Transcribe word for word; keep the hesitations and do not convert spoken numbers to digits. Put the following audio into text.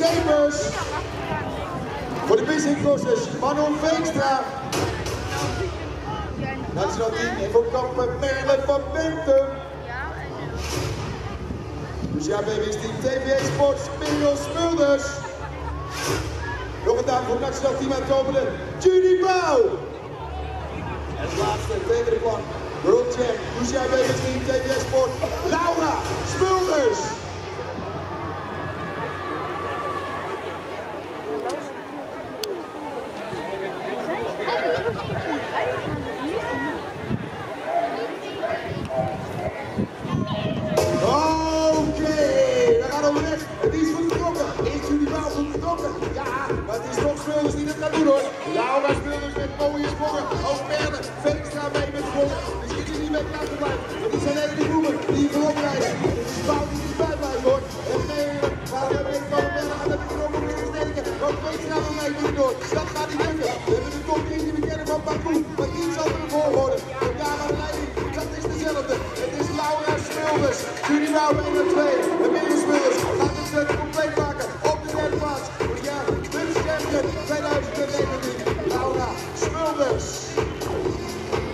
Schepers. Voor de Bissing Crossers, Manon Veenstra. Nationaal team in voor kampen Merle van Bentum. Lucia Baby's team T V A Sports, Mirjam Smulders. Nog een dame voor het nationaal team uitkomende, Judy Bouw. En het laatste, tegen de plank, World Champ, Lucia Baby's team T V A Sports, Laura Smulders. Smulders die dat gaat doen hoor. Laura Smulders met mooie sprongen. Ook Merle Veenstra mee met sprongen. Dus die is niet mee klaar te blijven. Want die zijn hele groepen die voorop rijden. Dus die bouw die niet bij blijven hoor. En Merle, waar we hebben komen Merle gaat met de knop op de steken. Ook Veenstra wil mee doen door. Dat gaat niet lukken. We hebben de top drie die we kennen van Baku. Maar iets andere volgorde. En daar aan de leiding. Dat is dezelfde. Het is Laura Smulders. Judy Bouw één en twee.